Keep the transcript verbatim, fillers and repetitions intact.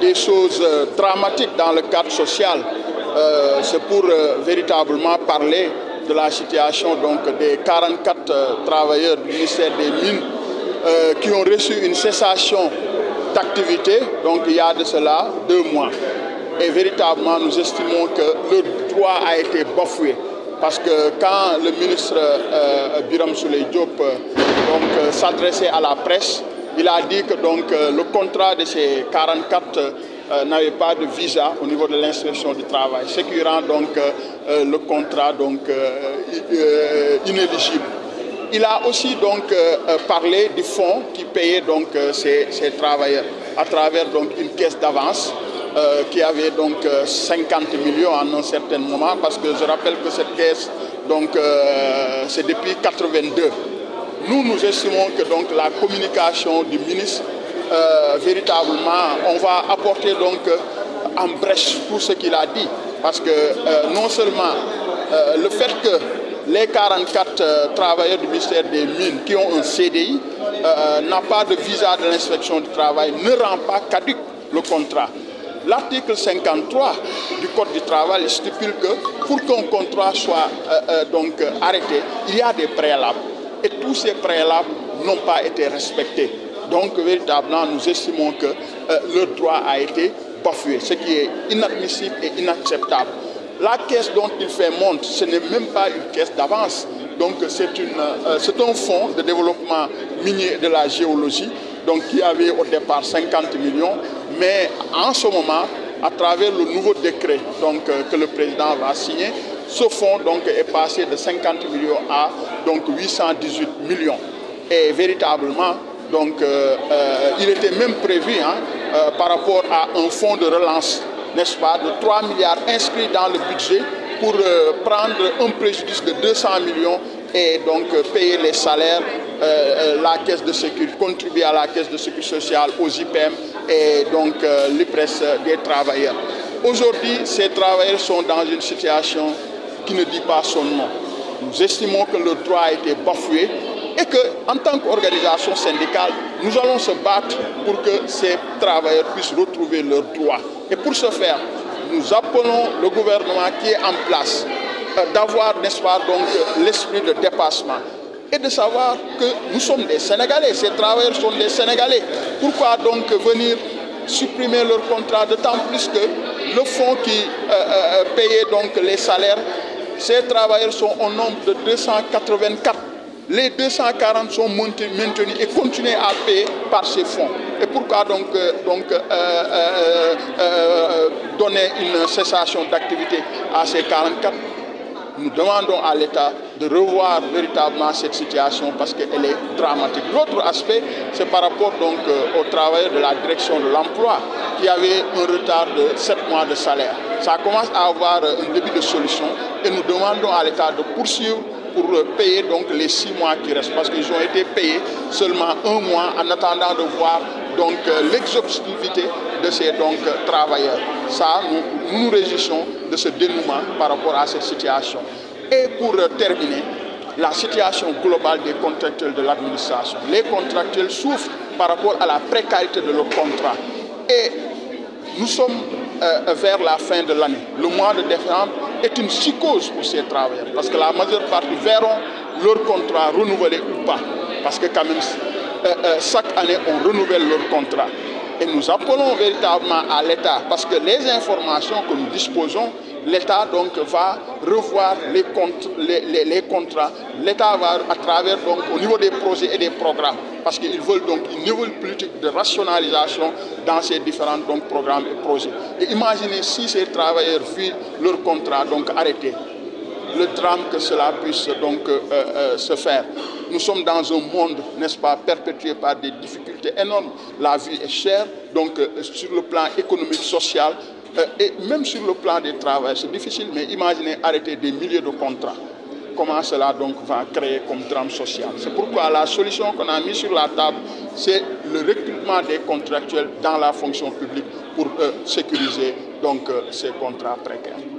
des choses euh, dramatiques dans le cadre social. Euh, C'est pour euh, véritablement parler de la situation donc, des quarante-quatre euh, travailleurs du ministère des Mines euh, qui ont reçu une cessation d'activité, donc il y a de cela deux mois. Et véritablement, nous estimons que le droit a été bafoué. Parce que quand le ministre euh, Birame Souleye Diop euh, euh, s'adressait à la presse, il a dit que donc, euh, le contrat de ces quarante-quatre euh, n'avait pas de visa au niveau de l'inspection du travail, ce qui rend donc euh, le contrat donc, euh, inéligible. Il a aussi donc euh, parlé du fonds qui payait donc euh, ces, ces travailleurs à travers donc une caisse d'avance euh, qui avait donc euh, cinquante millions en un certain moment, parce que je rappelle que cette caisse donc euh, c'est depuis mille neuf cent quatre-vingt-deux. Nous nous estimons que donc la communication du ministre euh, véritablement on va apporter donc en brèche pour ce qu'il a dit, parce que euh, non seulement euh, le fait que les quarante-quatre euh, travailleurs du ministère des Mines qui ont un C D I euh, n'ont pas de visa de l'inspection du travail ne rend pas caduc le contrat. L'article cinquante-trois du Code du travail stipule que pour qu'un contrat soit euh, euh, donc arrêté, il y a des préalables. Et tous ces préalables n'ont pas été respectés. Donc, véritablement, nous estimons que euh, le droit a été bafoué, ce qui est inadmissible et inacceptable. La caisse dont il fait montre, ce n'est même pas une caisse d'avance. Donc, c'est euh, un fonds de développement minier de la géologie, donc qui avait au départ cinquante millions. Mais en ce moment, à travers le nouveau décret donc, euh, que le président va signer, ce fonds donc, est passé de cinquante millions à donc, huit cent dix-huit millions. Et véritablement, donc, euh, euh, il était même prévu hein, euh, par rapport à un fonds de relance, n'est-ce pas, de trois milliards inscrits dans le budget pour euh, prendre un préjudice de deux cents millions et donc euh, payer les salaires, euh, la caisse de sécurité, contribuer à la caisse de sécurité sociale, aux I P E M et donc euh, l'I P R E S des travailleurs. Aujourd'hui, ces travailleurs sont dans une situation qui ne dit pas son nom. Nous estimons que le droit a été bafoué et qu'en tant qu'organisation syndicale, nous allons se battre pour que ces travailleurs puissent retrouver leurs droits. Et pour ce faire, nous appelons le gouvernement qui est en place euh, d'avoir, n'est-ce pas, donc l'esprit de dépassement et de savoir que nous sommes des Sénégalais, ces travailleurs sont des Sénégalais. Pourquoi donc venir supprimer leur contrat, d'autant plus que le fonds qui euh, euh, payait donc les salaires, ces travailleurs sont au nombre de deux cent quatre-vingt-quatre. Les deux cent quarante sont maintenus et continuent à payer par ces fonds. Et pourquoi donc, euh, donc euh, euh, euh, donner une cessation d'activité à ces quarante-quatre? Nous demandons à l'État de revoir véritablement cette situation parce qu'elle est dramatique. L'autre aspect, c'est par rapport donc euh, aux travailleurs de la direction de l'emploi qui avaient un retard de sept mois de salaire. Ça commence à avoir un début de solution et nous demandons à l'État de poursuivre pour payer donc les six mois qui restent, parce qu'ils ont été payés seulement un mois en attendant de voir donc l'exhaustivité de ces donc travailleurs. Ça, nous, nous nous réjouissons de ce dénouement par rapport à cette situation. Et pour terminer, la situation globale des contractuels de l'administration. Les contractuels souffrent par rapport à la précarité de leur contrat. Et nous sommes euh, vers la fin de l'année. Le mois de décembre est une psychose pour ces travailleurs, parce que la majeure partie verront leur contrat renouvelé ou pas, parce que quand même, euh, euh, chaque année, on renouvelle leur contrat. Et nous appelons véritablement à l'État, parce que les informations que nous disposons, l'État donc va revoir les, comptes, les, les, les contrats. L'État va à travers donc au niveau des projets et des programmes, parce qu'ils veulent donc une nouvelle politique de rationalisation dans ces différents donc, programmes et projets. Et imaginez si ces travailleurs vivent leur contrat donc arrêté, le drame que cela puisse donc euh, euh, se faire. Nous sommes dans un monde, n'est-ce pas, perpétué par des difficultés énormes. La vie est chère, donc euh, sur le plan économique, social, euh, et même sur le plan des travailleurs, c'est difficile, mais imaginez arrêter des milliers de contrats. Comment cela donc va créer comme drame social. C'est pourquoi la solution qu'on a mise sur la table, c'est le recrutement des contractuels dans la fonction publique pour euh, sécuriser donc, euh, ces contrats précaires.